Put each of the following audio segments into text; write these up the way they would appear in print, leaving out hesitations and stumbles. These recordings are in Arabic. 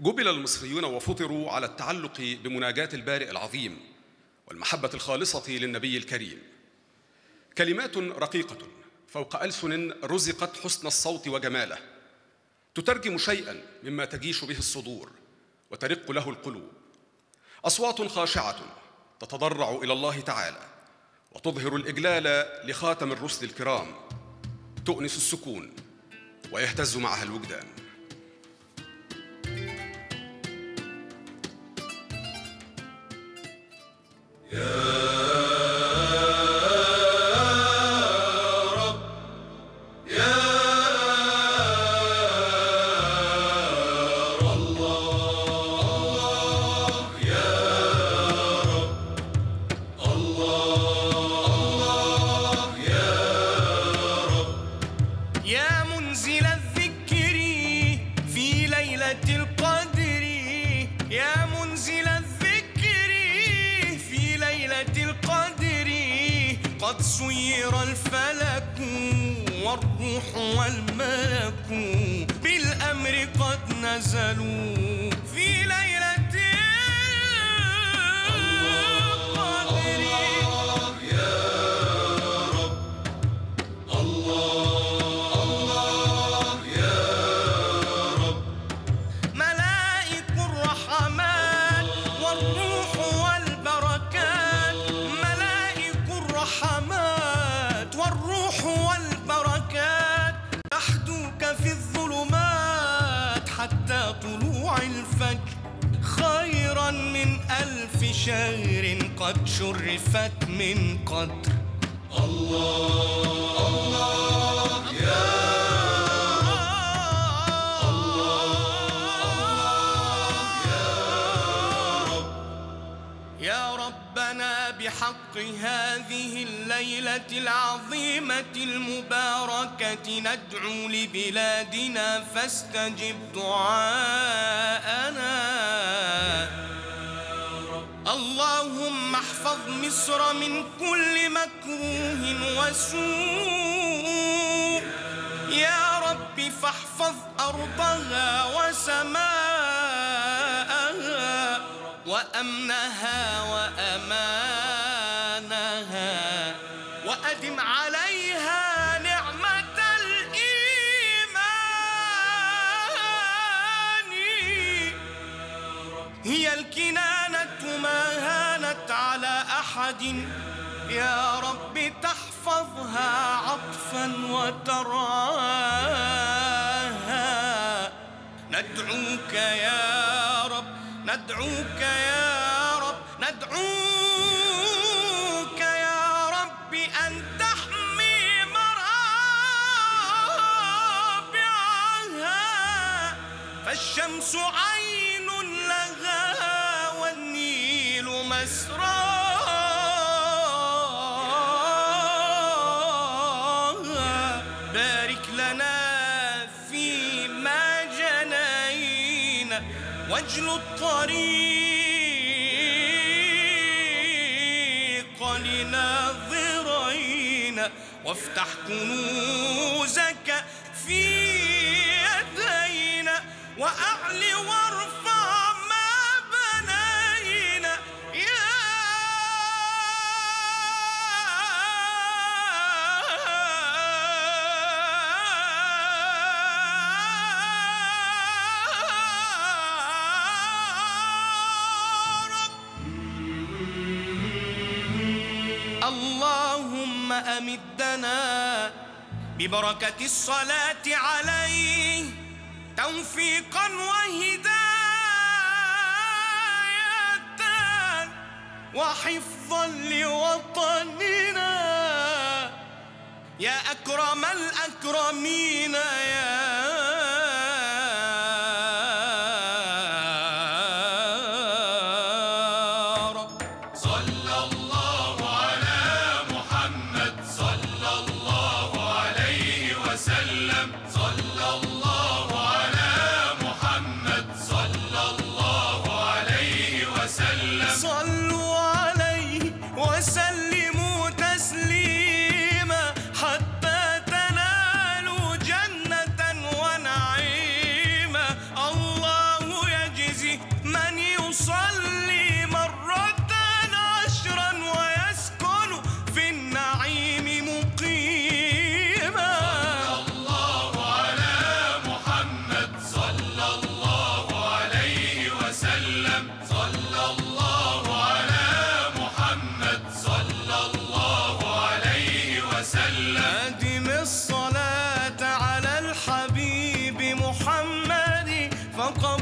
جبل المصريون وفطروا على التعلق بمناجاة البارئ العظيم والمحبة الخالصة للنبي الكريم. كلمات رقيقة فوق ألسن رزقت حسن الصوت وجماله، تترجم شيئا مما تجيش به الصدور وترق له القلوب. أصوات خاشعة تتضرع إلى الله تعالى وتظهر الإجلال لخاتم الرسل الكرام، تؤنس السكون ويهتز معها الوجدان. قد سير الفلك والروح والملك بالأمر قد نزلوا في ليلة القدر. الله يا رب، الله يا رب. ملائك الرحمن والروح والبركات، ملائك الرحمات والروح والبركات تحدوك في الظلمات حتى طلوع الفجر، خيرا من 1000 شهر قد شرفت من قدر. الله الله يا يا ربنا بحق هذه الليلة العظيمة المباركة ندعو لبلادنا فاستجب دعاءنا. اللهم احفظ مصر من كل مكروه وسوء يا رب، فاحفظ أرضها وسماءها وأمنها وأمانها، وأدم عليها نعمة الإيمان. هي الكنانة ما هانت على أحد، يا رب تحفظها عطفا وترعاها. ندعوك يا رب، ندعوك يا رب، ندعوك يا رب أن تحمي مرابعها، فالشمس عين لها والنيل مسراها. بارك لنا فيما جنينا واجل الطريق لناظرين، وافتح كنوزك في يدينا، وأعل وارفع ما بنينا. اللهم أمدنا ببركة الصلاة عليه توفيقا وهداية وحفظا لوطننا، يا أكرم الأكرمين يا صلوا عليه وسلموا تسليما حتى تنالوا جنة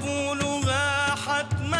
أقولها حتما